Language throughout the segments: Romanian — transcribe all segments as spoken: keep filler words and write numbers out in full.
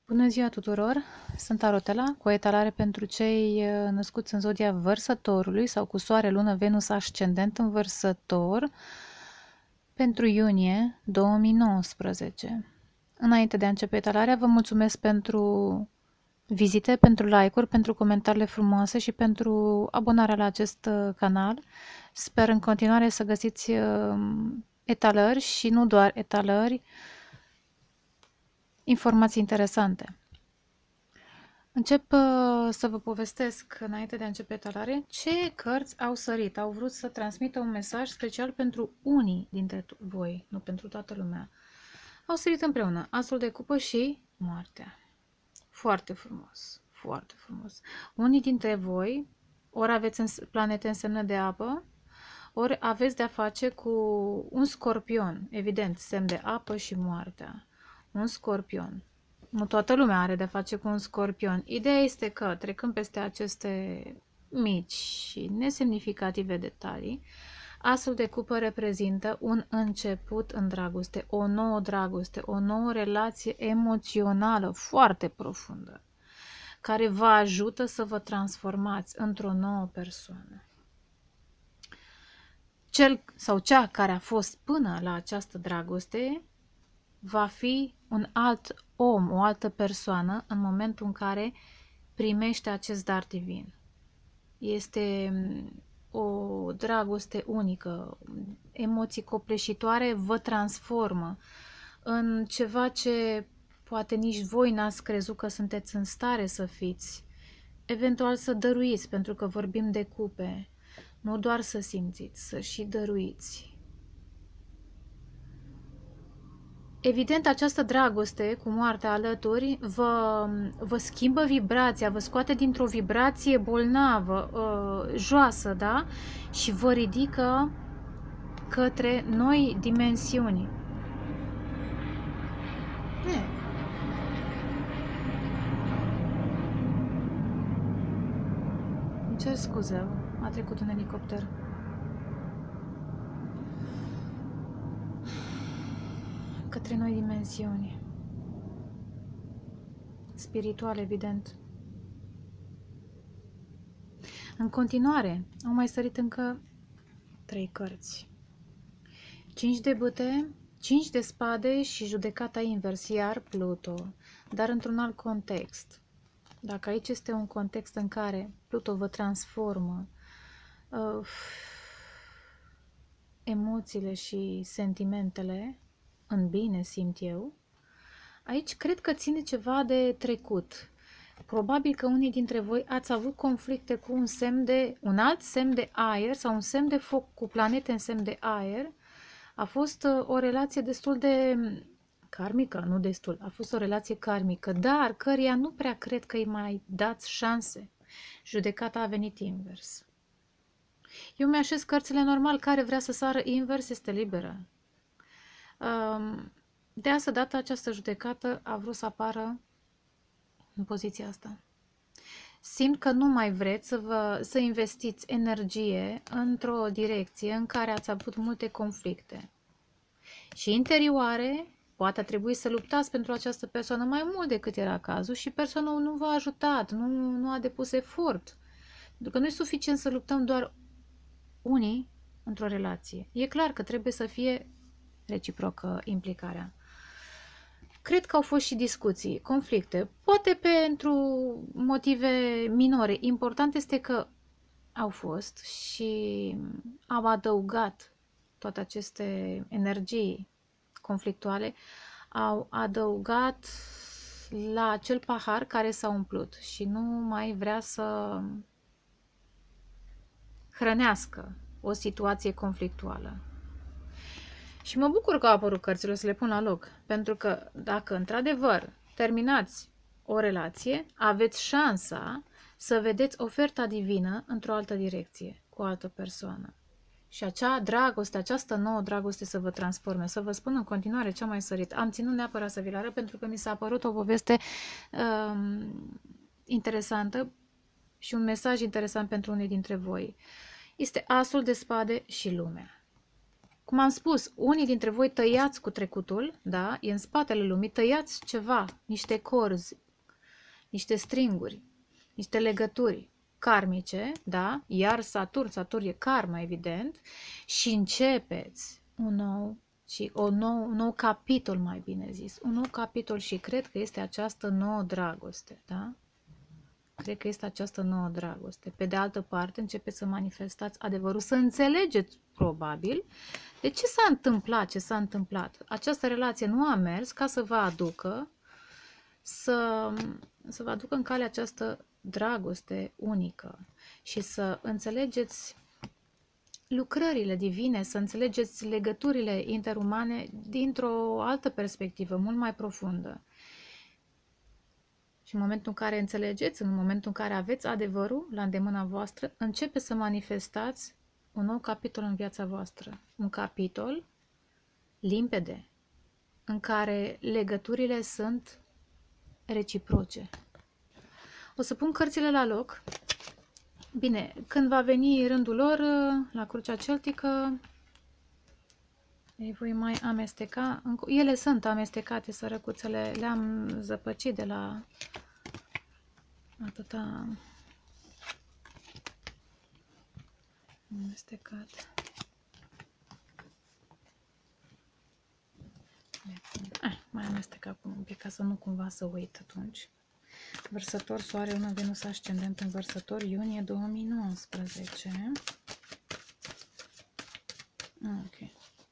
Bună ziua tuturor! Sunt Arotela, cu o etalare pentru cei uh, născuți în zodia Vărsătorului sau cu Soare, Lună, Venus, Ascendent în Vărsător pentru iunie două mii nouăsprezece. Înainte de a începe etalarea, vă mulțumesc pentru vizite, pentru like-uri, pentru comentariile frumoase și pentru abonarea la acest uh, canal. Sper în continuare să găsiți uh, etalări și nu doar etalări, informații interesante. Încep uh, să vă povestesc, înainte de a începe etalare, ce cărți au sărit. Au vrut să transmită un mesaj special pentru unii dintre voi, nu pentru toată lumea. Au sărit împreună Asul de cupă și Moartea. Foarte frumos, foarte frumos. Unii dintre voi, ori aveți în planete în semnă de apă, ori aveți de-a face cu un scorpion, evident, semn de apă și moartea. Un scorpion. Nu toată lumea are de-a face cu un scorpion. Ideea este că, trecând peste aceste mici și nesemnificative detalii, Asul de cupă reprezintă un început în dragoste, o nouă dragoste, o nouă relație emoțională foarte profundă, care vă ajută să vă transformați într-o nouă persoană. Cel sau cea care a fost până la această dragoste va fi un alt om, o altă persoană în momentul în care primește acest dar divin. Este o dragoste unică, emoții copleșitoare vă transformă în ceva ce poate nici voi n-ați crezut că sunteți în stare să fiți. Eventual să dăruiți, pentru că vorbim de cupe. Nu doar să simțiți, să și dăruiți. Evident, această dragoste cu moartea alături vă, vă schimbă vibrația, vă scoate dintr-o vibrație bolnavă, uh, joasă, da? Și vă ridică către noi dimensiuni. E. Îmi cer scuze, a trecut un elicopter. Către noi dimensiuni. Spiritual, evident. În continuare, au mai sărit încă trei cărți. Cinci de bâte, cinci de spade și judecata invers, iar Pluto, dar într-un alt context. Dacă aici este un context în care Pluto vă transformă uh, emoțiile și sentimentele în bine, simt eu, aici cred că ține ceva de trecut. Probabil că unii dintre voi ați avut conflicte cu un semn de, un alt semn de aer sau un semn de foc cu planete în semn de aer. A fost uh, o relație destul de karmică, nu destul, a fost o relație karmică, dar căreia nu prea cred că îi mai dați șanse. Judecata a venit invers. Eu mi-așez cărțile normal, care vrea să sară invers este liberă. Um, de asta dată această judecată a vrut să apară în poziția asta. Simt că nu mai vreți să, vă, să investiți energie într-o direcție în care ați avut multe conflicte. Și interioare, poate a trebuit să luptați pentru această persoană mai mult decât era cazul și persoana nu v-a ajutat, nu, nu a depus efort. Pentru că nu e suficient să luptăm doar unii într-o relație. E clar că trebuie să fie reciprocă implicarea. Cred că au fost și discuții, conflicte, poate pentru motive minore. Important este că au fost și au adăugat toate aceste energii conflictuale, au adăugat la acel pahar care s-a umplut și nu mai vrea să hrănească o situație conflictuală. Și mă bucur că au apărut cărțile, o să le pun la loc, pentru că dacă într-adevăr terminați o relație, aveți șansa să vedeți oferta divină într-o altă direcție, cu o altă persoană. Și acea dragoste, această nouă dragoste să vă transforme. Să vă spun în continuare ce am mai sărit. Am ținut neapărat să vi le arăt pentru că mi s-a părut o poveste um, interesantă și un mesaj interesant pentru unii dintre voi. Este Asul de spade și lumea. Cum am spus, unii dintre voi tăiați cu trecutul, da? E în spatele lumii, tăiați ceva, niște corzi, niște stringuri, niște legături karmice, da? Iar Saturn, Saturn e karma, evident, și începeți un nou și o nou, un nou capitol, mai bine zis, un nou capitol și cred că este această nouă dragoste, da? Cred că este această nouă dragoste. Pe de altă parte, începeți să manifestați adevărul, să înțelegeți, probabil, de ce s-a întâmplat, ce s-a întâmplat. Această relație nu a mers ca să vă aducă, să, să vă aducă în cale această dragoste unică și să înțelegeți lucrările divine, să înțelegeți legăturile interumane dintr-o altă perspectivă, mult mai profundă. Și în momentul în care înțelegeți, în momentul în care aveți adevărul la îndemâna voastră, începe să manifestați un nou capitol în viața voastră. Un capitol limpede, în care legăturile sunt reciproce. O să pun cărțile la loc. Bine, când va veni rândul lor la crucea celtică, îi voi mai amesteca. Ele sunt amestecate, sărăcuțele, le-am zăpăcit de la atâta amestecat. Ah, mai amestecat un pic ca să nu cumva să uit atunci. Vărsător, Soare, Luna, Venus, ascendent în Vărsător, iunie două mii nouăsprezece. Ok.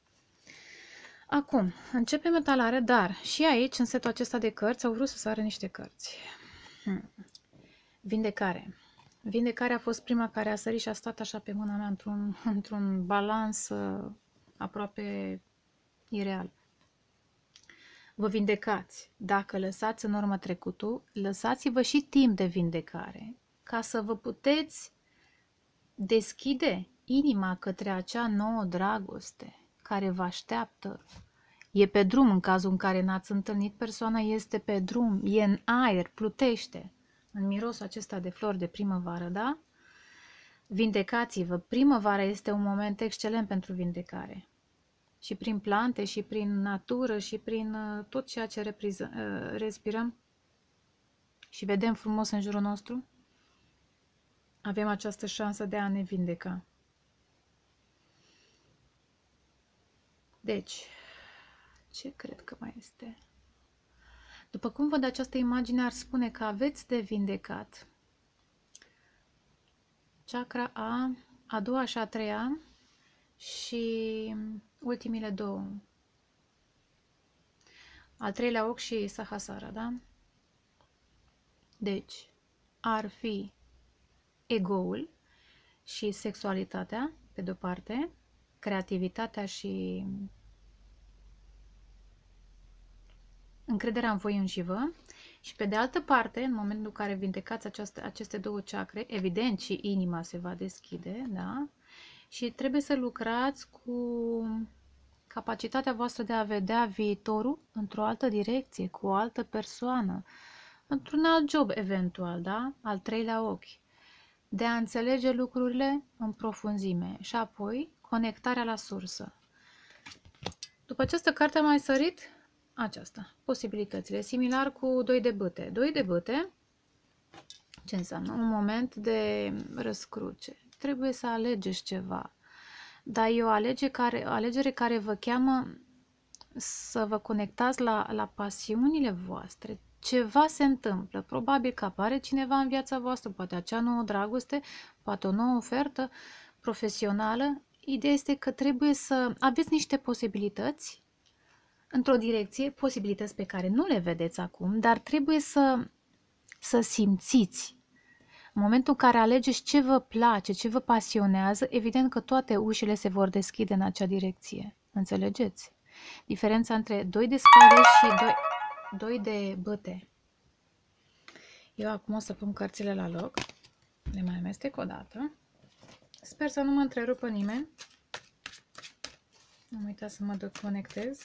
Acum, începe metalare, dar și aici, în setul acesta de cărți, au vrut să sară niște cărți. Hmm. Vindecare. Vindecarea a fost prima care a sărit și a stat așa pe mâna mea într-un într-un balans uh, aproape ireal. Vă vindecați. Dacă lăsați în urmă trecutul, lăsați-vă și timp de vindecare ca să vă puteți deschide inima către acea nouă dragoste care vă așteaptă. E pe drum în cazul în care n-ați întâlnit, persoana este pe drum, e în aer, plutește, în mirosul acesta de flori de primăvară, da? Vindecați-vă. Primăvara este un moment excelent pentru vindecare. Și prin plante, și prin natură, și prin uh, tot ceea ce repriză, uh, respirăm și vedem frumos în jurul nostru, avem această șansă de a ne vindeca. Deci, ce cred că mai este? După cum văd această imagine, ar spune că aveți de vindecat chakra A, a doua și a treia și ultimile două. Al treilea ochi și Sahasrara, da? Deci, ar fi egoul și sexualitatea, pe de-o parte, creativitatea și încrederea în voi înșivă, și pe de altă parte, în momentul în care vindecați aceaste, aceste două chakre, evident și inima se va deschide, da? Și trebuie să lucrați cu capacitatea voastră de a vedea viitorul într-o altă direcție, cu o altă persoană, într-un alt job eventual, da? Al treilea ochi. De a înțelege lucrurile în profunzime și apoi conectarea la sursă. După această carte am mai sărit aceasta, posibilitățile, similar cu doi de bâte. Doi de bâte, ce înseamnă? Un moment de răscruce. Trebuie să alegeți ceva, dar e o alegere care, o alegere care vă cheamă să vă conectați la, la pasiunile voastre. Ceva se întâmplă, probabil că apare cineva în viața voastră, poate acea nouă dragoste, poate o nouă ofertă profesională. Ideea este că trebuie să aveți niște posibilități într-o direcție, posibilități pe care nu le vedeți acum, dar trebuie să, să simțiți. În momentul în care alegeți ce vă place, ce vă pasionează, evident că toate ușile se vor deschide în acea direcție. Înțelegeți? Diferența între doi de spade și doi, doi de bâte. Eu acum o să pun cărțile la loc. Le mai amestec o dată. Sper să nu mă întrerupă nimeni. Am uitat să mă deconectez.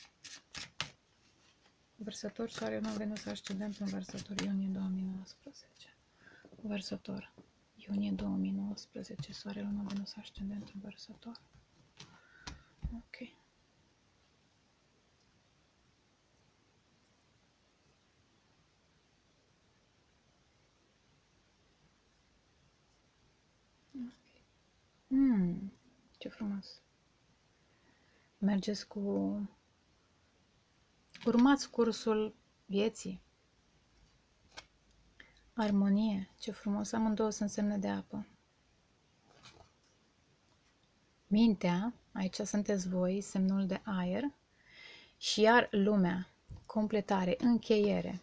Vărsător, Soare, Luna, Venus, ascendent în Vărsător, iunie două mii nouăsprezece. Vărsător, iunie două mii nouăsprezece, Soare, Luna, Venus, ascendent în Vărsător. Ok. Mm, ce frumos. Mergeți cu... Urmați cursul vieții. Armonie. Ce frumos. Amândouă sunt semne de apă. Mintea. Aici sunteți voi, semnul de aer. Și iar lumea. Completare. Încheiere.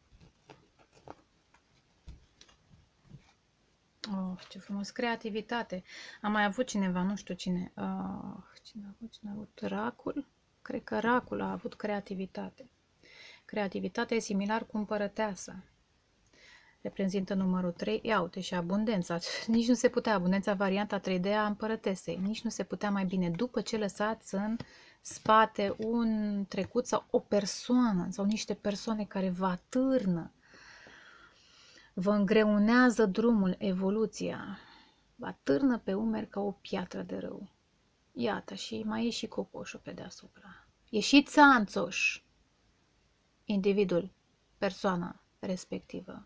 Oh, ce frumos. Creativitate. Am mai avut cineva, nu știu cine. Oh, cine a avut? Cine a avut? Racul? Cred că Racul a avut creativitate. Creativitatea e similar cu împărăteasa. Reprezintă numărul trei. Ia uite și abundența. Nici nu se putea. Abundența, varianta trei D a împărătesei. Nici nu se putea mai bine. După ce lăsați în spate un trecut sau o persoană sau niște persoane care vă atârnă, vă îngreunează drumul, evoluția, vă atârnă pe umeri ca o piatră de râu. Iată, și mai e și cocoșul pe deasupra. E și țanțoș, individul, persoana respectivă.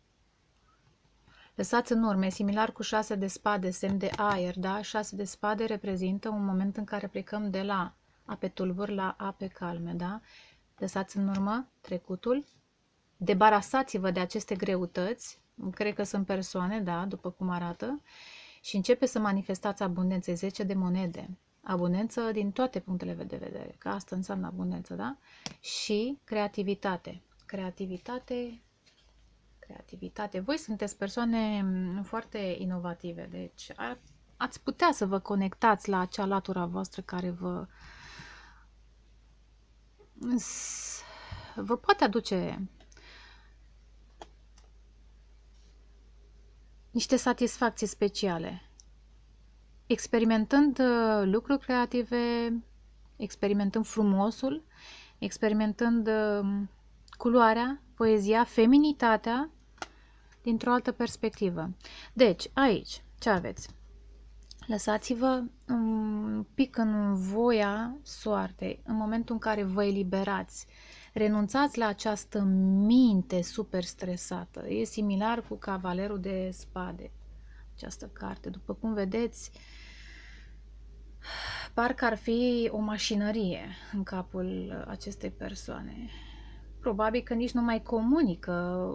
Lăsați în urmă, similar cu șase de spade, semn de aer, da? Șase de spade reprezintă un moment în care plecăm de la ape tulburi la ape calme, da? Lăsați în urmă trecutul, debarasați-vă de aceste greutăți, cred că sunt persoane, da, după cum arată, și începe să manifestați abundență, zece de monede. Abundență din toate punctele de vedere, că asta înseamnă abundență, da? Și creativitate. Creativitate, creativitate. Voi sunteți persoane foarte inovative, deci ar, ați putea să vă conectați la acea latura voastră care vă vă poate aduce niște satisfacții speciale. Experimentând uh, lucruri creative, experimentând frumosul, experimentând uh, culoarea, poezia, feminitatea, dintr-o altă perspectivă. Deci, aici, ce aveți? Lăsați-vă un pic în voia soartei, în momentul în care vă eliberați. Renunțați la această minte super stresată. E similar cu Cavalerul de Spade, această carte. După cum vedeți, parcă ar fi o mașinărie în capul acestei persoane. Probabil că nici nu mai comunică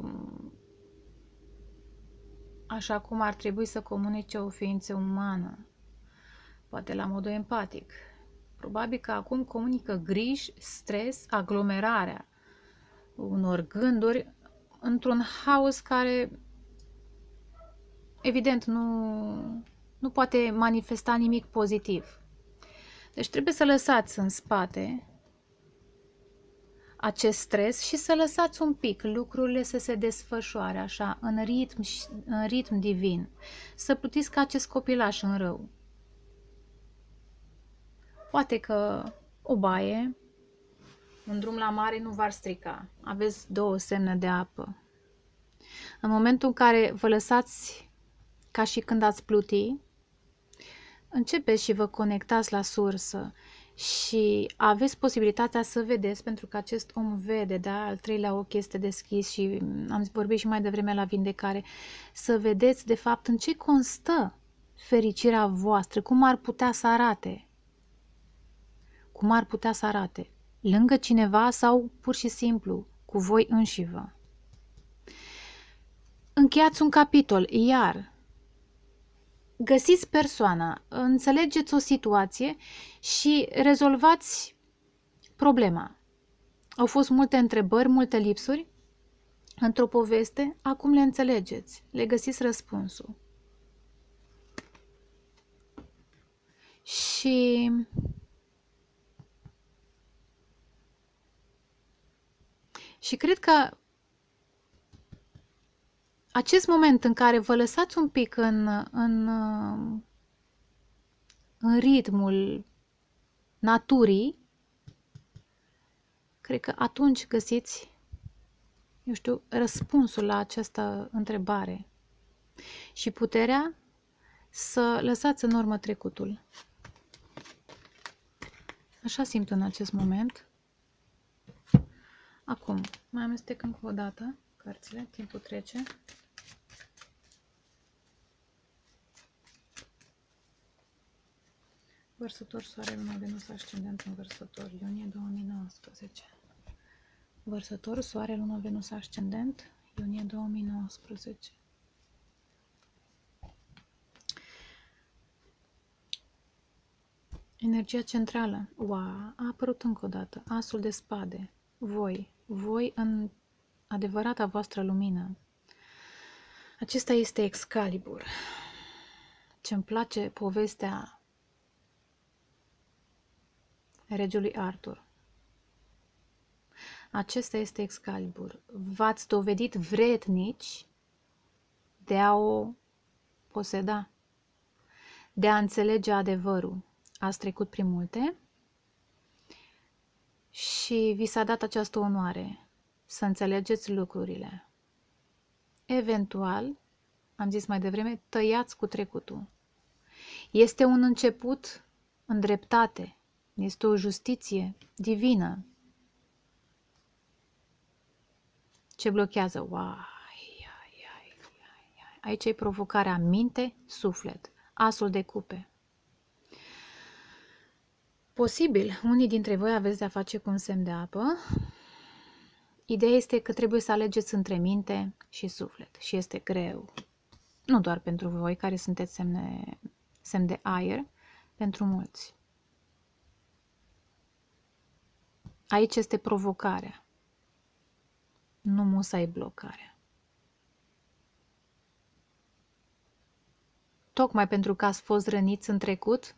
așa cum ar trebui să comunice o ființă umană, poate la modul empatic. Probabil că acum comunică griji, stres, aglomerarea unor gânduri într-un haos care, evident, nu, nu poate manifesta nimic pozitiv. Deci trebuie să lăsați în spate acest stres și să lăsați un pic lucrurile să se desfășoare așa, în ritm, în ritm divin. Să plutiți ca acest copilaș în râu. Poate că o baie, un drum la mare nu v-ar strica. Aveți două semne de apă. În momentul în care vă lăsați ca și când ați pluti, începeți și vă conectați la sursă și aveți posibilitatea să vedeți, pentru că acest om vede, da, al treilea ochi este deschis și am vorbit și mai devreme la vindecare, să vedeți de fapt în ce constă fericirea voastră, cum ar putea să arate. Cum ar putea să arate? Lângă cineva sau pur și simplu cu voi înșivă. Încheiați un capitol, iar găsiți persoana, înțelegeți o situație și rezolvați problema. Au fost multe întrebări, multe lipsuri într-o poveste, acum le înțelegeți, le găsiți răspunsul. Și și cred că acest moment în care vă lăsați un pic în, în, în ritmul naturii, cred că atunci găsiți, eu știu, răspunsul la această întrebare și puterea să lăsați în urmă trecutul. Așa simt în acest moment. Acum, mai amestec încă o dată cărțile, timpul trece. Vărsător, Soare, Luna, Venus, Ascendent în Vărsător, iunie două mii nouăsprezece. Vărsător, Soare, Luna, Venus, Ascendent, iunie două mii nouăsprezece. Energia centrală. Wow, a apărut încă o dată. Asul de spade. Voi. Voi în adevărata voastră lumină. Acesta este Excalibur. Ce-mi place povestea regelui Arthur. Acesta este Excalibur. V-ați dovedit vrednici de a o poseda, de a înțelege adevărul. Ați trecut prin multe și vi s-a dat această onoare să înțelegeți lucrurile. Eventual, am zis mai devreme, tăiați cu trecutul. Este un început în dreptate, este o justiție divină. Ce blochează? Uai, ai, ai, ai, ai. Aici e provocarea minte, suflet, asul de cupe. Posibil, unii dintre voi aveți de-a face cu un semn de apă. Ideea este că trebuie să alegeți între minte și suflet și este greu. Nu doar pentru voi care sunteți semne, semn de aer, pentru mulți. Aici este provocarea, nu musai blocarea. Tocmai pentru că ați fost răniți în trecut,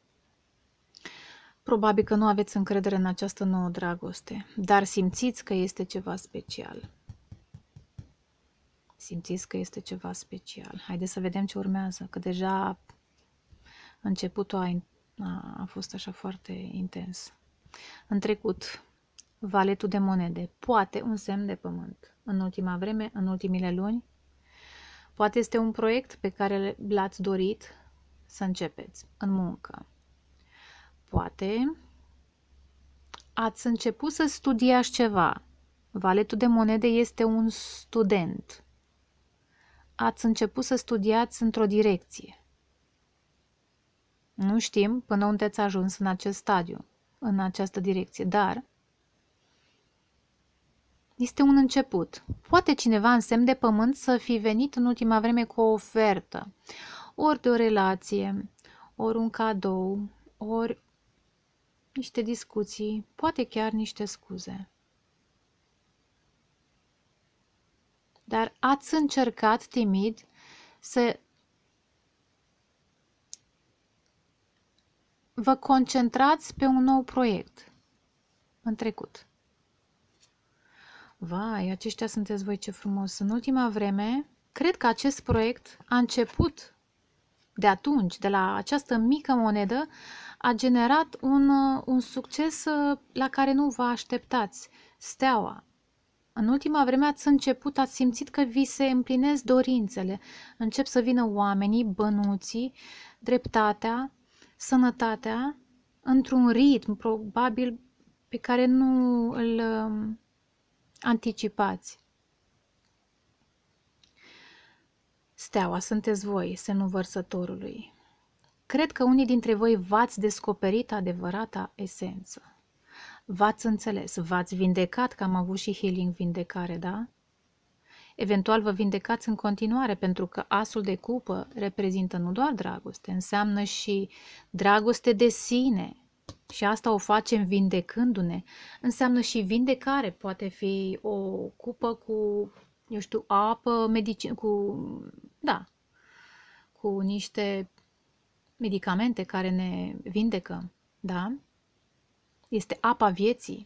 probabil că nu aveți încredere în această nouă dragoste, dar simțiți că este ceva special. Simțiți că este ceva special. Haideți să vedem ce urmează, că deja începutul a, a, a fost așa foarte intens. În trecut, valetul de monede, poate un semn de pământ. În ultima vreme, în ultimile luni, poate este un proiect pe care l-ați dorit să începeți în muncă. Poate ați început să studiați ceva. Valetul de monede este un student. Ați început să studiați într-o direcție. Nu știm până unde ați ajuns în acest stadiu, în această direcție, dar este un început. Poate cineva în semn de pământ să fi venit în ultima vreme cu o ofertă, ori de o relație, ori un cadou, ori niște discuții, poate chiar niște scuze. Dar ați încercat timid să vă concentrați pe un nou proiect în trecut. Vai, aceștia sunteți voi, ce frumos! În ultima vreme, cred că acest proiect a început de atunci, de la această mică monedă, a generat un, un succes la care nu vă așteptați. Steaua. În ultima vreme ați început, ați simțit că vi se împlinesc dorințele. Încep să vină oamenii, bănuții, dreptatea, sănătatea, într-un ritm, probabil, pe care nu îl um, anticipați. Steaua, sunteți voi, semnul Vărsătorului. Cred că unii dintre voi v-ați descoperit adevărata esență. V-ați înțeles, v-ați vindecat, că am avut și healing vindecare, da? Eventual vă vindecați în continuare, pentru că asul de cupă reprezintă nu doar dragoste, înseamnă și dragoste de sine. Și asta o facem vindecându-ne. Înseamnă și vindecare, poate fi o cupă cu, eu știu, apă, medicină, cu, da, cu niște medicamente care ne vindecă, da? Este apa vieții.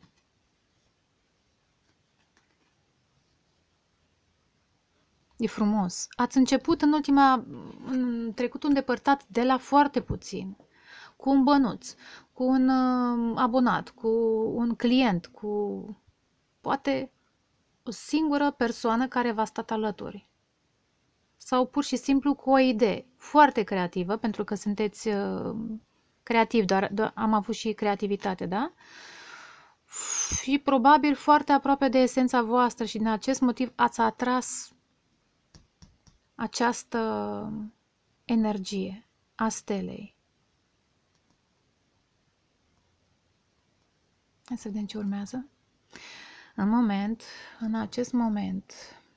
E frumos. Ați început în ultima, în trecutul îndepărtat de la foarte puțin, cu un bănuț, cu un uh, abonat, cu un client, cu poate o singură persoană care v-a stat alături. Sau pur și simplu cu o idee foarte creativă, pentru că sunteți uh, creativ, doar, doar am avut și creativitate, da? Și probabil foarte aproape de esența voastră și din acest motiv ați atras această energie a stelei. Hai să vedem ce urmează. În moment, în acest moment,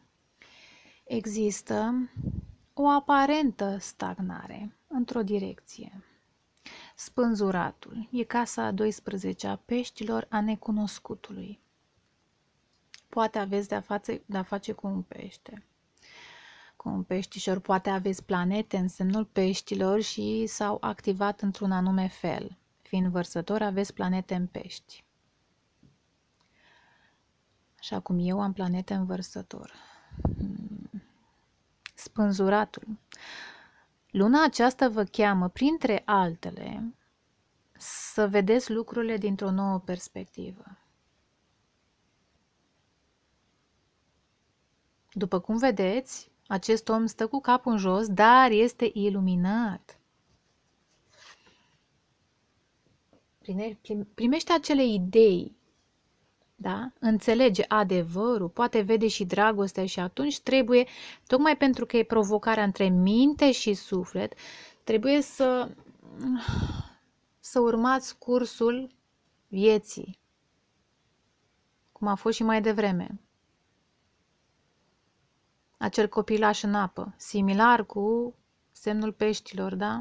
există o aparentă stagnare într-o direcție. Spânzuratul e casa a douăsprezecea a peștilor, a necunoscutului. Poate aveți de-a face, de-a face cu un pește, cu un peștișor, poate aveți planete în semnul peștilor și s-au activat într-un anume fel. Fiind vărsător, aveți planete în pești. Așa cum eu am planete în vărsător. Spânzuratul. Luna aceasta vă cheamă, printre altele, să vedeți lucrurile dintr-o nouă perspectivă. După cum vedeți, acest om stă cu capul în jos, dar este iluminat. Primește acele idei, da? Înțelege adevărul, poate vede și dragostea și atunci trebuie, tocmai pentru că e provocarea între minte și suflet, trebuie să, să urmați cursul vieții, cum a fost și mai devreme. Acel copilaș în apă, similar cu semnul peștilor, da?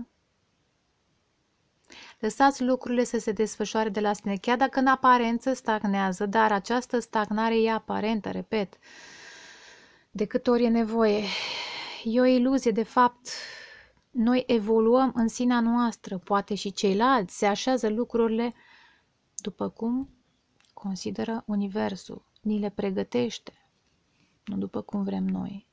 Lăsați lucrurile să se desfășoare de la sine, chiar dacă în aparență stagnează, dar această stagnare e aparentă, repet, de câte ori e nevoie. E o iluzie, de fapt, noi evoluăm în sinea noastră, poate și ceilalți, se așează lucrurile după cum consideră Universul, ni le pregătește, nu după cum vrem noi.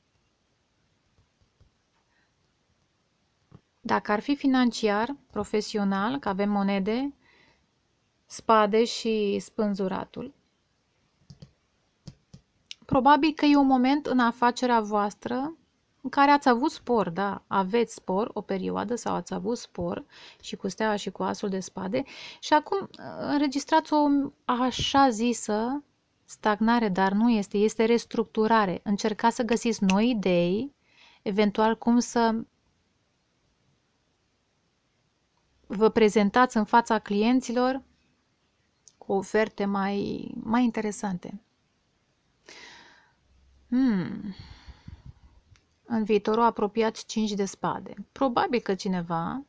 Dacă ar fi financiar, profesional, că avem monede, spade și spânzuratul, probabil că e un moment în afacerea voastră în care ați avut spor, da, aveți spor o perioadă sau ați avut spor și cu steaua și cu asul de spade și acum înregistrați o așa zisă stagnare, dar nu este, este restructurare. Încercați să găsiți noi idei, eventual cum să vă prezentați în fața clienților cu oferte mai, mai interesante. Hmm. În viitorul apropiat cinci de spade. Probabil că cineva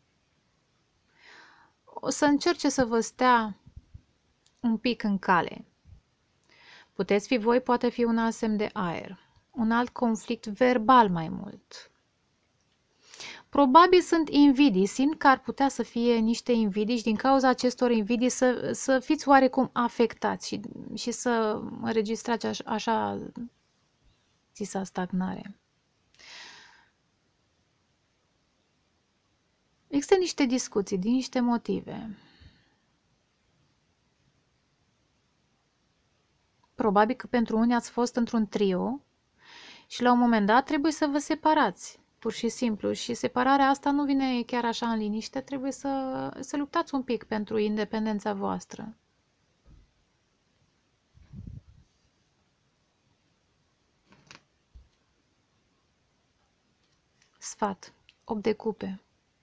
o să încerce să vă stea un pic în cale. Puteți fi voi, poate fi un alt semn de aer. Un alt conflict verbal mai mult. Probabil sunt invidii, simt că ar putea să fie niște invidii și din cauza acestor invidii să, să fiți oarecum afectați și, și să înregistrați așa, așa zisa stagnare. Există niște discuții din niște motive. Probabil că pentru unii ați fost într-un trio și la un moment dat trebuie să vă separați, pur și simplu. Și separarea asta nu vine chiar așa în liniște, trebuie să, să luptați un pic pentru independența voastră. Sfat. opt de cupe.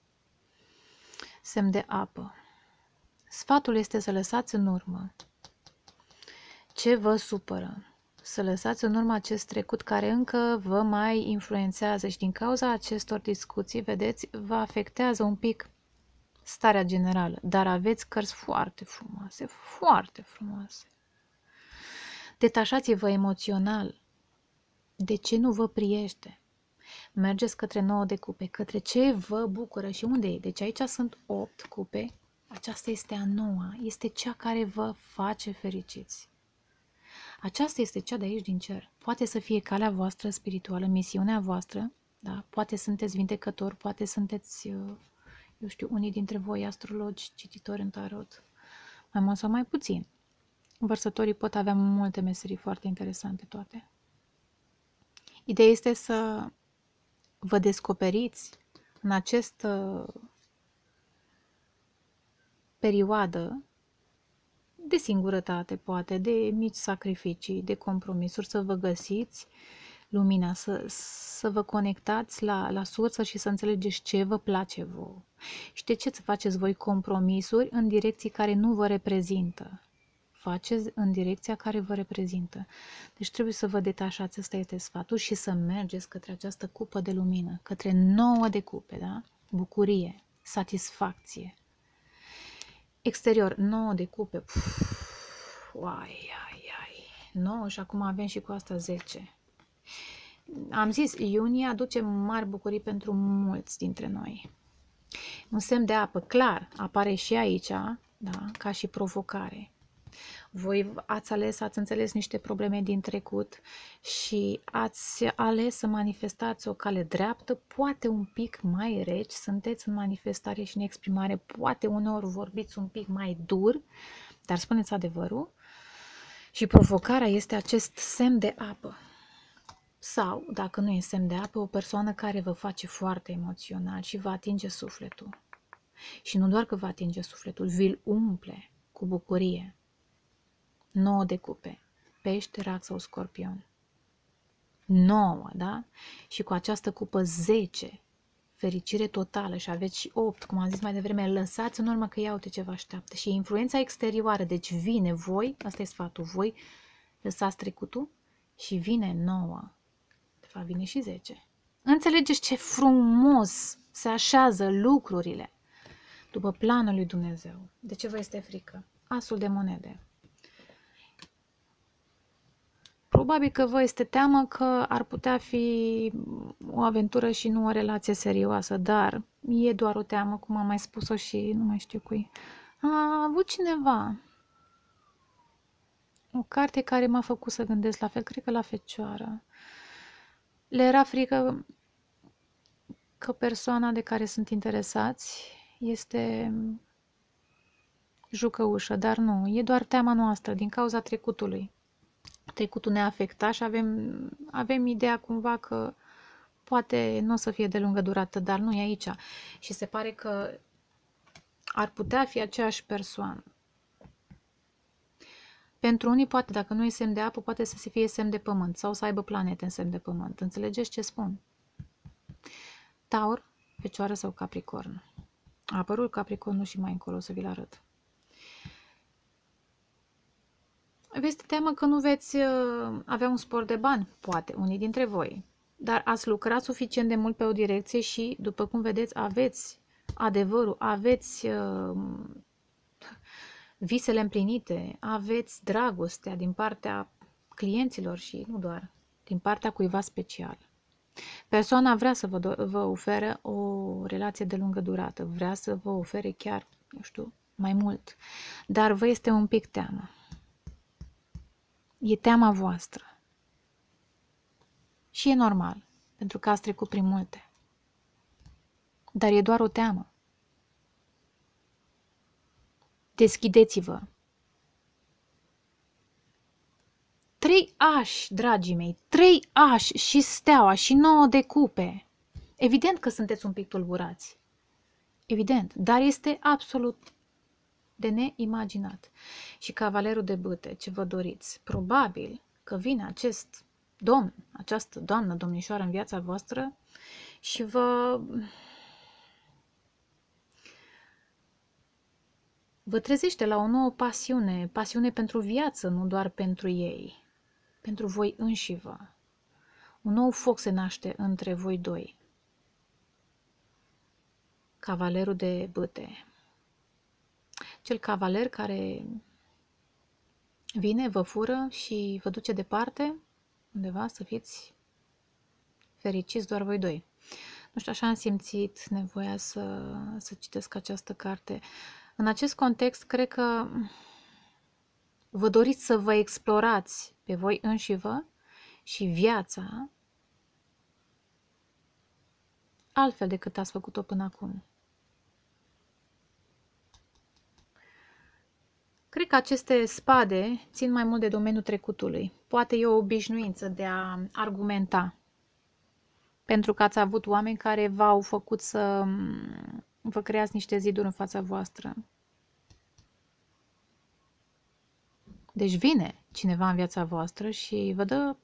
Semn de apă. Sfatul este să lăsați în urmă ce vă supără. Să lăsați în urmă acest trecut care încă vă mai influențează și din cauza acestor discuții, vedeți, vă afectează un pic starea generală. Dar aveți cărți foarte frumoase, foarte frumoase. Detașați-vă emoțional. De ce nu vă priește? Mergeți către nouă de cupe, către ce vă bucură și unde e. Deci aici sunt opt cupe. Aceasta este a noua, este cea care vă face fericiți. Aceasta este cea de aici din cer. Poate să fie calea voastră spirituală, misiunea voastră, da? Poate sunteți vindecători, poate sunteți, eu știu, unii dintre voi astrologi, cititori în tarot, mai mult sau mai puțin. Vărsătorii pot avea multe meserii foarte interesante toate. Ideea este să vă descoperiți în acest perioadă de singurătate, poate, de mici sacrificii, de compromisuri, să vă găsiți lumina, să, să vă conectați la, la sursă și să înțelegeți ce vă place vouă. Și de ce să faceți voi compromisuri în direcții care nu vă reprezintă? Faceți în direcția care vă reprezintă. Deci trebuie să vă detașați, ăsta este sfatul, și să mergeți către această cupă de lumină, către nouă de cupe, da? Bucurie, satisfacție. Exterior, nouă de cupe. Puf, uai, ai, ai. nouă și acum avem și cu asta zece. Am zis, iunie aduce mari bucurii pentru mulți dintre noi. Un semn de apă, clar, apare și aici, da? Ca și provocare. Voi ați ales, ați înțeles niște probleme din trecut și ați ales să manifestați o cale dreaptă, poate un pic mai reci, sunteți în manifestare și în exprimare, poate uneori vorbiți un pic mai dur, dar spuneți adevărul. Și provocarea este acest semn de apă. Sau, dacă nu e semn de apă, o persoană care vă face foarte emoțional și vă atinge sufletul. Și nu doar că vă atinge sufletul, vi-l umple cu bucurie. nouă de cupe, pește, rac sau scorpion. nouă, da? Și cu această cupă zece, fericire totală, și aveți și opt, cum am zis mai devreme, lăsați în urmă că ia uite ce vă așteaptă. Și influența exterioară, deci vine voi, asta e sfatul, voi lăsați trecutul și vine nouă. De fapt, vine și zece. Înțelegeți ce frumos se așează lucrurile după planul lui Dumnezeu. De ce vă este frică? Asul de monede. Probabil că vă este teamă că ar putea fi o aventură și nu o relație serioasă, dar e doar o teamă, cum am mai spus-o și nu mai știu cui. A avut cineva o carte care m-a făcut să gândesc la fel, cred că la Fecioară. Le era frică că persoana de care sunt interesați este jucăușă, dar nu, e doar teama noastră din cauza trecutului. Trecutul ne-a afectat și avem, avem ideea cumva că poate nu o să fie de lungă durată, dar nu e aici. Și se pare că ar putea fi aceeași persoană. Pentru unii poate, dacă nu e semn de apă, poate să fie semn de pământ sau să aibă planete în semn de pământ. Înțelegeți ce spun? Taur, Fecioară sau Capricorn. A apărut Capricornul și mai încolo o să vi-l arăt. Veți teamă că nu veți uh, avea un spor de bani, poate, unii dintre voi. Dar ați lucrat suficient de mult pe o direcție și, după cum vedeți, aveți adevărul, aveți uh, visele împlinite, aveți dragostea din partea clienților și nu doar, din partea cuiva special. Persoana vrea să vă, vă ofere o relație de lungă durată, vrea să vă ofere chiar, nu știu, mai mult, dar vă este un pic teamă. E teama voastră. Și e normal, pentru că ați trecut prin multe. Dar e doar o teamă. Deschideți-vă. Trei ași, dragii mei, trei ași și steaua și nouă de cupe. Evident că sunteți un pic tulburați. Evident, dar este absolut de neimaginat. Și cavalerul de bâte, ce vă doriți? Probabil că vine acest domn, această doamnă, domnișoară în viața voastră și vă, vă trezește la o nouă pasiune, pasiune pentru viață, nu doar pentru ei, pentru voi înșivă. Un nou foc se naște între voi doi. Cavalerul de bâte. Cel cavaler care vine, vă fură și vă duce departe, undeva, să fiți fericiți doar voi doi. Nu știu, așa am simțit nevoia să, să citesc această carte. În acest context, cred că vă doriți să vă explorați pe voi înșivă și viața altfel decât ați făcut-o până acum. Cred că aceste spade țin mai mult de domeniul trecutului. Poate e o obișnuință de a argumenta. Pentru că ați avut oameni care v-au făcut să vă creați niște ziduri în fața voastră. Deci vine cineva în viața voastră și vă dă,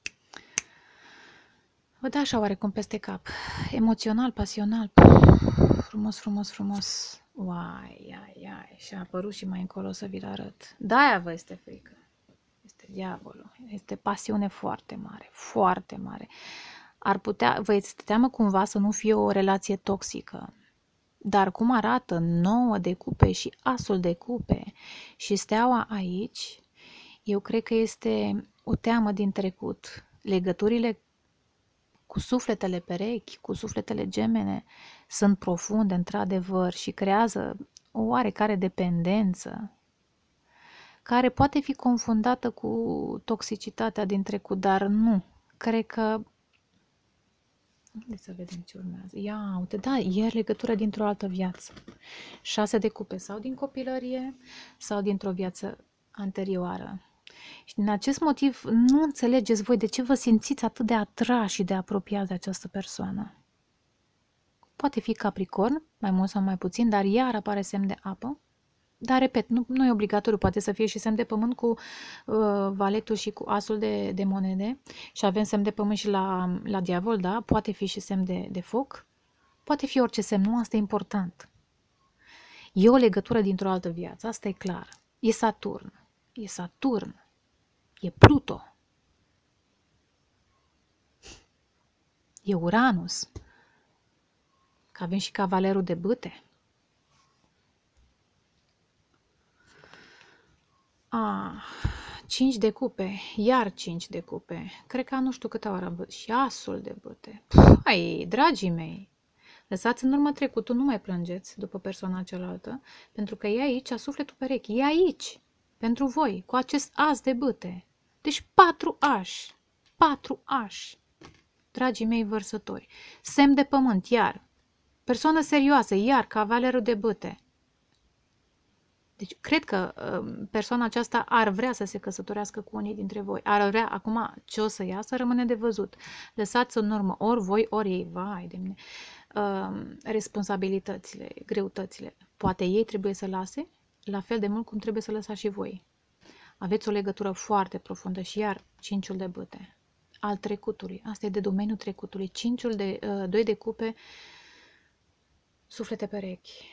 vă dă așa oarecum peste cap. Emoțional, pasional. Frumos, frumos, frumos. Uai, ai, ai. Și a apărut și mai încolo să vi-l arăt. De-aia vă este frică. Este diavolul. Este pasiune foarte mare. Foarte mare. Ar putea, vă este teamă cumva să nu fie o relație toxică. Dar cum arată nouă de cupe și asul de cupe și steaua aici, eu cred că este o teamă din trecut. Legăturile cu sufletele perechi, cu sufletele gemene, sunt profunde, într-adevăr, și creează o oarecare dependență, care poate fi confundată cu toxicitatea din trecut, dar nu. Cred că... Haideți să vedem ce urmează. Ia, uite, da, e legătura dintr-o altă viață. Șase de cupe, sau din copilărie, sau dintr-o viață anterioară. Și din acest motiv nu înțelegeți voi de ce vă simțiți atât de atrași și de apropiați de această persoană. Poate fi Capricorn, mai mult sau mai puțin, dar iar apare semn de apă. Dar, repet, nu, nu e obligatoriu, poate să fie și semn de pământ cu uh, valetul și cu asul de, de monede. Și avem semn de pământ și la, la diavol, da? Poate fi și semn de, de foc. Poate fi orice semn, nu, asta e important. E o legătură dintr-o altă viață, asta e clar. E Saturn. E Saturn. E Pluto. E Uranus. Că avem și cavalerul de bâte. Ah, cinci de cupe, iar cinci de cupe. Cred că nu știu câte ori am văzut. Și asul de bâte. Hai, dragii mei, lăsați în urmă trecutul, nu mai plângeți după persoana cealaltă, pentru că e aici, a sufletul perechi. E aici, pentru voi, cu acest as de bâte. Deci patru ași. Patru ași. Dragii mei vărsători. Semn de pământ, iar. Persoană serioasă, iar cavalerul de bâte. Deci, cred că uh, persoana aceasta ar vrea să se căsătorească cu unii dintre voi. Ar vrea, acum, ce o să iasă, rămâne de văzut. Lăsați în urmă ori voi, ori ei. Vai de mine. Uh, responsabilitățile, greutățile. Poate ei trebuie să lase, la fel de mult cum trebuie să lăsați și voi. Aveți o legătură foarte profundă și iar cinciul de bâte. Al trecutului. Asta e de domeniul trecutului. Cinciul de, uh, doi de cupe, suflete perechi.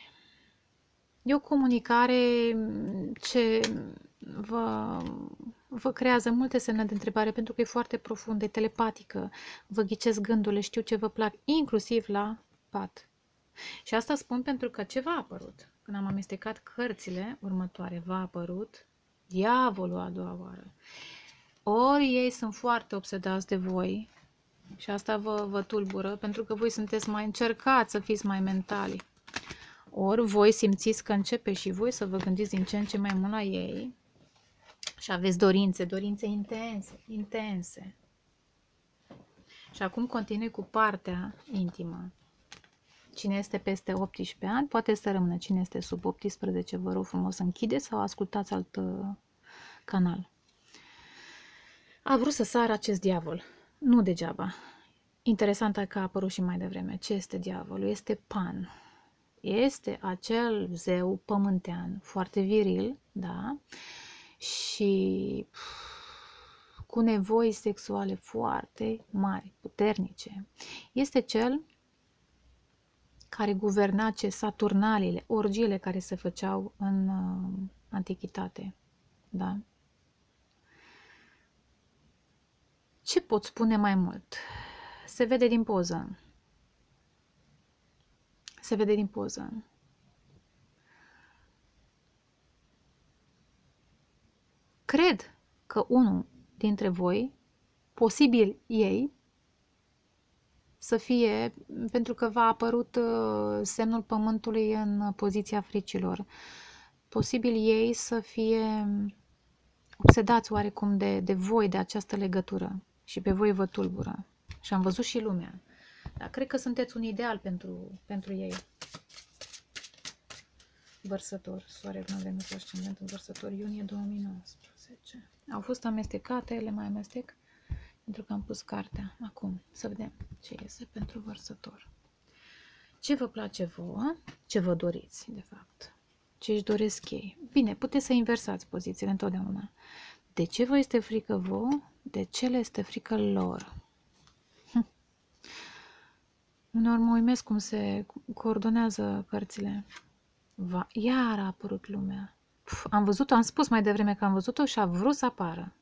E o comunicare ce vă, vă creează multe semne de întrebare pentru că e foarte profundă, e telepatică, vă ghicesc gândurile, știu ce vă plac, inclusiv la pat. Și asta spun pentru că ce v-a apărut? Când am amestecat cărțile următoare, v-a apărut diavolul a doua oară. Ori ei sunt foarte obsedați de voi și asta vă, vă tulbură pentru că voi sunteți mai încercați să fiți mai mentali. Ori voi simțiți că începe și voi să vă gândiți din ce în ce mai mult la ei și aveți dorințe, dorințe intense, intense. Și acum continui cu partea intimă. Cine este peste optsprezece ani poate să rămână. Cine este sub optsprezece, vă rog frumos să închideți sau ascultați alt uh, canal. A vrut să sară acest diavol. Nu degeaba. Interesant că a apărut și mai devreme. Ce este diavolul? Este Pan. Este acel zeu pământean, foarte viril, da? Și cu nevoi sexuale foarte mari, puternice. Este cel care guverna ce saturnalile, orgiile care se făceau în uh, antichitate, da? Ce pot spune mai mult? Se vede din poză. Se vede din poză. Cred că unul dintre voi, posibil ei, să fie, pentru că v-a apărut uh, semnul pământului în poziția fricilor, posibil ei să fie obsedați oarecum de, de voi, de această legătură și pe voi vă tulbură. Și am văzut și lumea. Dar cred că sunteți un ideal pentru, pentru ei. Vărsător, Soare, Luna, Venus, Ascendent în Vărsător, iunie două mii nouăsprezece. Au fost amestecate, le mai amestec, pentru că am pus cartea. Acum, să vedem ce iese pentru Vărsător. Ce vă place vouă, ce vă doriți, de fapt. Ce își doresc ei. bine, puteți să inversați pozițiile întotdeauna. De ce vă este frică vouă? De ce le este frică lor? Hm. Uneori mă uimesc cum se coordonează cărțile. Va, iar a apărut lumea. Puf, am văzut-o, am spus mai devreme că am văzut-o și a vrut să apară.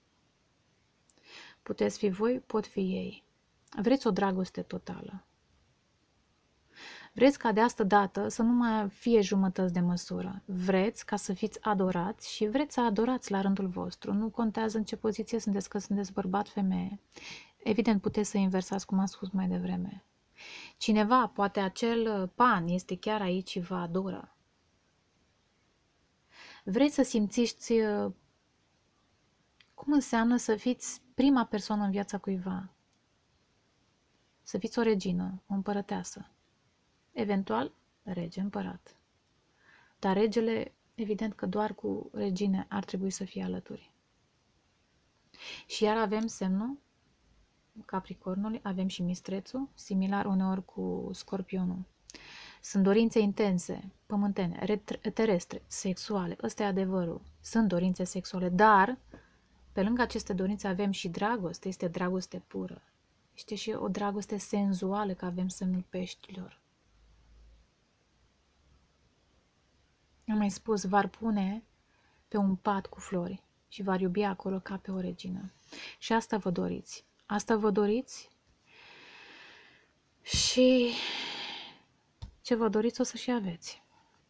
Puteți fi voi, pot fi ei. Vreți o dragoste totală. Vreți ca de asta dată să nu mai fie jumătăți de măsură. Vreți ca să fiți adorați și vreți să adorați la rândul vostru. Nu contează în ce poziție sunteți, că sunteți bărbat, femeie. Evident, puteți să inversați, cum am spus mai devreme. Cineva, poate acel pan, este chiar aici și vă adoră. Vreți să simțiți cum înseamnă să fiți prima persoană în viața cuiva. Să fiți o regină, o împărăteasă. Eventual, rege, împărat. Dar regele, evident că doar cu regine ar trebui să fie alături. Și iar avem semnul Capricornului, avem și mistrețul, similar uneori cu Scorpionul. Sunt dorințe intense, pământene, terestre, sexuale. Ăsta e adevărul. Sunt dorințe sexuale, dar pe lângă aceste dorințe avem și dragoste. Este dragoste pură. Este și o dragoste senzuală, că avem semnul peștilor. Am mai spus, v-ar pune pe un pat cu flori și v-ar iubi acolo ca pe o regină. Și asta vă doriți. Asta vă doriți și ce vă doriți o să și aveți.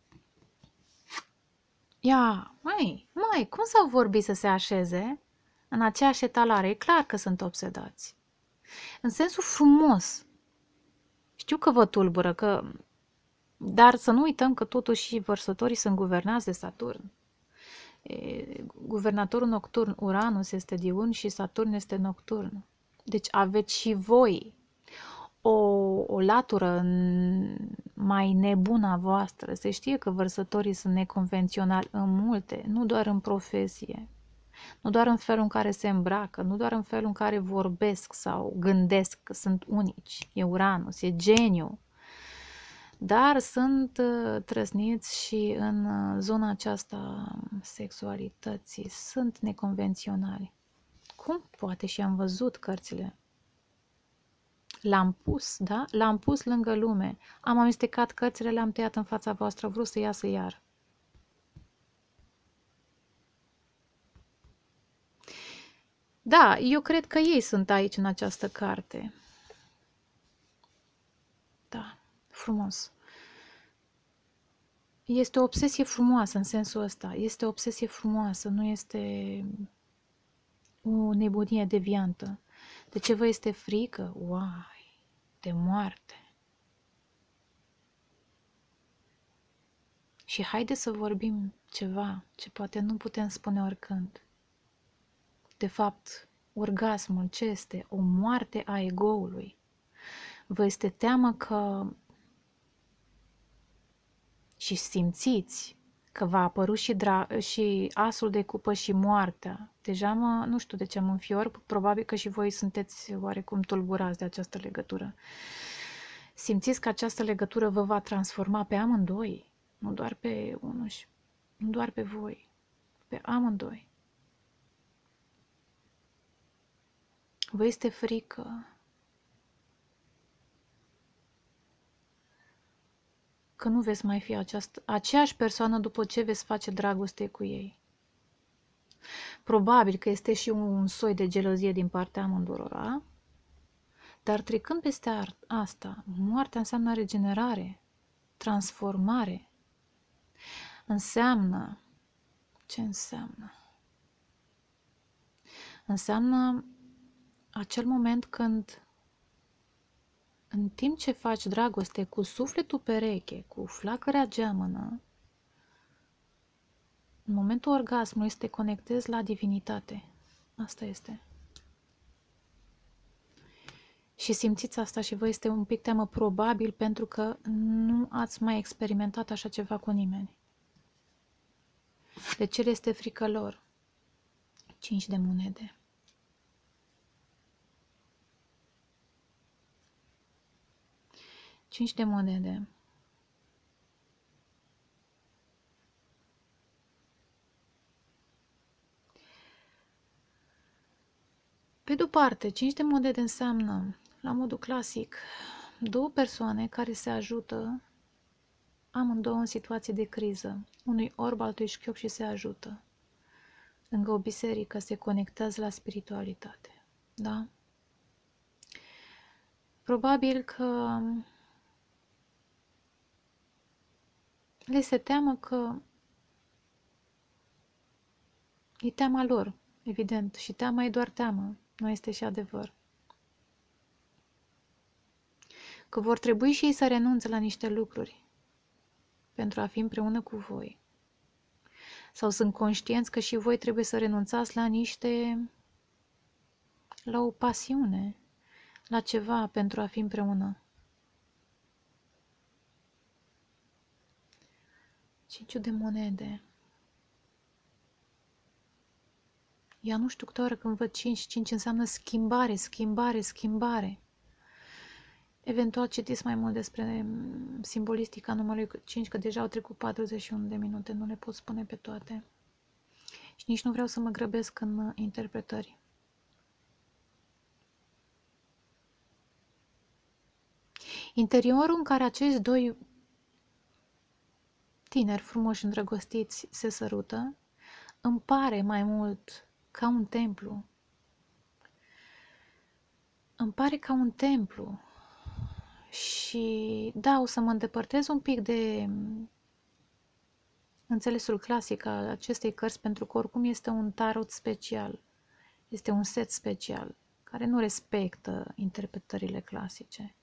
Ia, mai, mai, cum s-au vorbit să se așeze în aceeași etalare? E clar că sunt obsedați. În sensul frumos. Știu că vă tulbură, că... dar să nu uităm că totuși vărsătorii sunt guvernați de Saturn. E, guvernatorul nocturn, Uranus, este diurn și Saturn este nocturn. Deci aveți și voi o, o latură mai nebună a voastră. Se știe că vărsătorii sunt neconvenționali în multe, nu doar în profesie, nu doar în felul în care se îmbracă, nu doar în felul în care vorbesc sau gândesc, că sunt unici. E Uranus, e geniu. Dar sunt uh, trăsniți și în uh, zona aceasta sexualității. Sunt neconvenționali. Cum poate? Și am văzut cărțile. L-am pus, da? L-am pus lângă lume. Am amestecat cărțile, le-am tăiat în fața voastră. Vreau să iasă iar. Da, eu cred că ei sunt aici în această carte. Da, frumos. Este o obsesie frumoasă în sensul ăsta. Este o obsesie frumoasă, nu este o nebunie deviantă. De ce vă este frică? Uai, de moarte. Și haide să vorbim ceva ce poate nu putem spune oricând. De fapt, orgasmul ce este? O moarte a ego-ului. Vă este teamă că și simțiți că va apăru și, dra- și asul de cupă și moartea. Deja mă, nu știu de ce mă înfior, probabil că și voi sunteți oarecum tulburați de această legătură. Simțiți că această legătură vă va transforma pe amândoi, nu doar pe unul și nu doar pe voi, pe amândoi. Vă este frică că nu veți mai fi această, aceeași persoană după ce veți face dragoste cu ei. Probabil că este și un soi de gelozie din partea amândurora, dar trecând peste asta, moartea înseamnă regenerare, transformare. Înseamnă, ce înseamnă? Înseamnă acel moment când, în timp ce faci dragoste cu sufletul pereche, cu flacăra geamănă, în momentul orgasmului să te conectezi la divinitate. Asta este. Și simțiți asta și vă este un pic teamă, probabil pentru că nu ați mai experimentat așa ceva cu nimeni. De ce le este frică lor? Cinci de monede. Cinci de monede. departe, cinci de monede înseamnă, la modul clasic, două persoane care se ajută, amândouă în situație de criză. Unui orb, altui șchiop și se ajută. Lângă o biserică se conectează la spiritualitate. Da? Probabil că le se teamă că e teama lor, evident, și teama e doar teamă, nu este și adevăr. Că vor trebui și ei să renunțe la niște lucruri pentru a fi împreună cu voi. Sau sunt conștienți că și voi trebuie să renunțați la niște, la o pasiune, la ceva pentru a fi împreună. Cinciu de monede. Ea nu știu câte ori când văd cinci, cinci înseamnă schimbare, schimbare, schimbare. Eventual citiți mai mult despre simbolistica numărului cinci, că deja au trecut patruzeci și unu de minute, nu le pot spune pe toate. Și nici nu vreau să mă grăbesc în interpretări. Interiorul în care acești doi tineri frumoși îndrăgostiți se sărută, îmi pare mai mult ca un templu. Îmi pare ca un templu. Și da, o să mă îndepărtez un pic de înțelesul clasic al acestei cărți, pentru că oricum este un tarot special. Este un set special, care nu respectă interpretările clasice.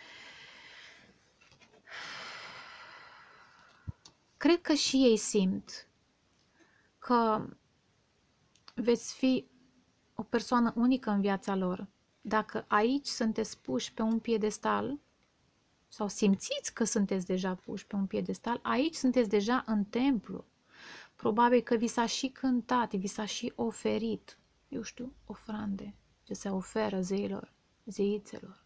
Cred că și ei simt că veți fi o persoană unică în viața lor. Dacă aici sunteți puși pe un piedestal, sau simțiți că sunteți deja puși pe un piedestal, aici sunteți deja în templu. Probabil că vi s-a și cântat, vi s-a și oferit, eu știu, ofrande, ce se oferă zeilor, zeițelor.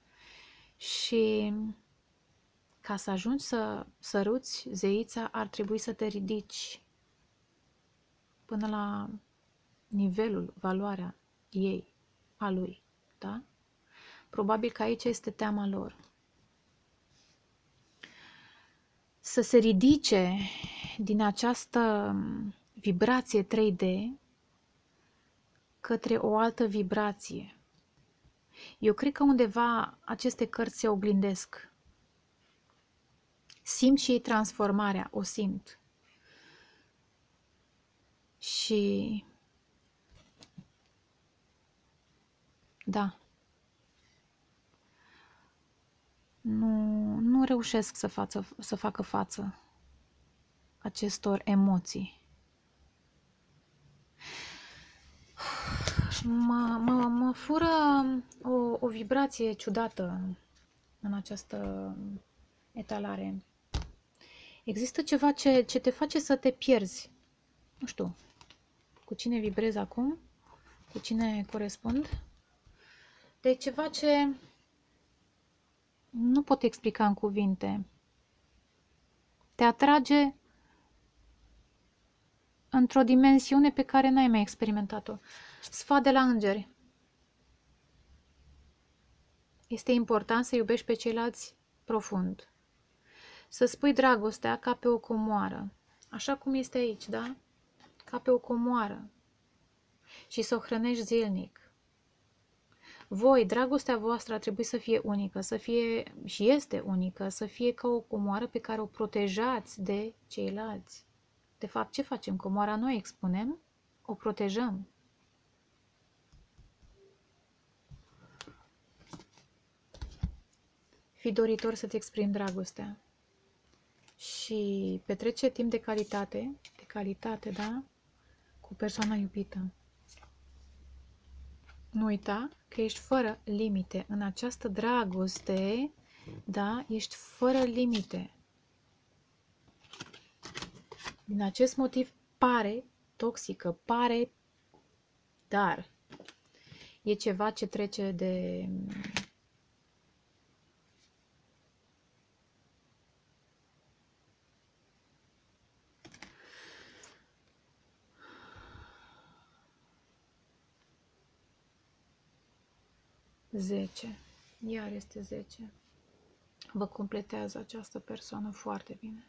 Și ca să ajungi să săruți zeița, ar trebui să te ridici până la nivelul, valoarea ei, a lui, da? Probabil că aici este teama lor. Să se ridice din această vibrație trei D către o altă vibrație. Eu cred că undeva aceste cărți se oglindesc. Simt și ei transformarea, o simt. Și da, nu, nu reușesc să, față, să facă față acestor emoții. Mă, mă, mă fură o, o vibrație ciudată în această etalare. Există ceva ce, ce te face să te pierzi. Nu știu, cu cine vibrez acum? Cu cine corespund? De ceva ce nu pot explica în cuvinte. Te atrage într-o dimensiune pe care n-ai mai experimentat-o. Sfat de la îngeri. Este important să iubești pe ceilalți profund. Să spui dragostea ca pe o comoară. Așa cum este aici, da? Ca pe o comoară. Și să o hrănești zilnic. Voi, dragostea voastră ar trebui să fie unică, să fie, și este unică, să fie ca o comoară pe care o protejați de ceilalți. De fapt, ce facem? Comoara noi expunem, o protejăm. Fii doritor să-ți exprimi dragostea. Și petrece timp de calitate, de calitate, da? Cu persoana iubită. Nu uita că ești fără limite. În această dragoste, da? Ești fără limite. Din acest motiv pare toxică, pare, dar e ceva ce trece de... zece. Iar este zece. Vă completează această persoană foarte bine.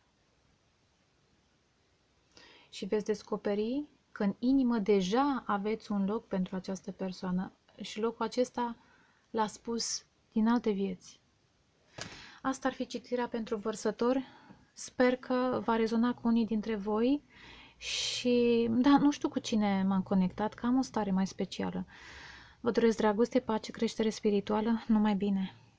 Și veți descoperi că în inimă deja aveți un loc pentru această persoană și locul acesta l-a spus din alte vieți. Asta ar fi citirea pentru vărsători. Sper că va rezona cu unii dintre voi și, da, nu știu cu cine m-am conectat, că am o stare mai specială. Vă doresc dragoste, pace, creștere spirituală, numai bine!